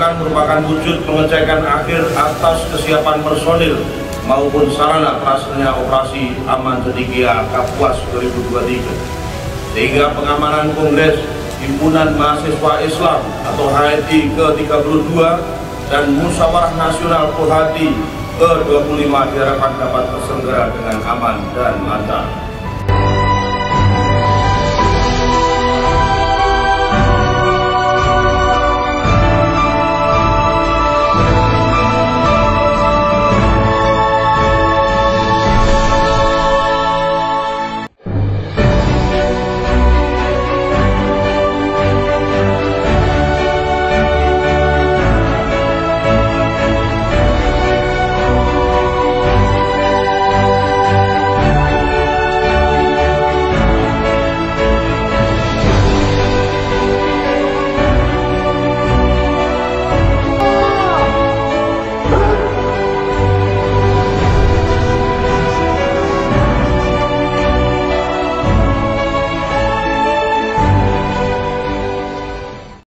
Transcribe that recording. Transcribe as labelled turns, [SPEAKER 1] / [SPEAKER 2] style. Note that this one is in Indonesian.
[SPEAKER 1] dilaksanakan merupakan wujud pengecekan akhir atas kesiapan personil maupun sarana terasanya operasi Aman Cendekia Kapuas 2023, sehingga pengamanan Kongres Himpunan Mahasiswa Islam atau HMI ke-32 dan Musyawarah Nasional Pohati ke-25 diharapkan dapat terselenggara dengan aman dan lancar.